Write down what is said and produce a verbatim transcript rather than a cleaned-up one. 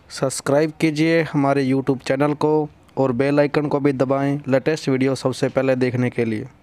Subscribe कीजिए हमारे YouTube channel को और बेल आइकन को भी दबाएं लेटेस्ट वीडियो सबसे पहले देखने के लिए।